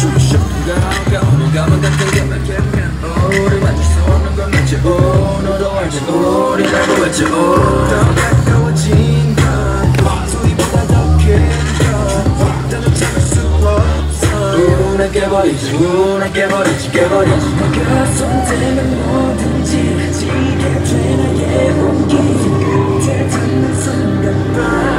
가만 같은 게만 우리 맞출 수 없는 건 맞지 너도 알지 우리 알고 있지 더 가까워진 것 소리보다 더 큰것 나도 참을 수 없어 눈에 깨버리지 내가 손대면 뭐든지 지게 돼 나의 온기 끝에 닿는 순간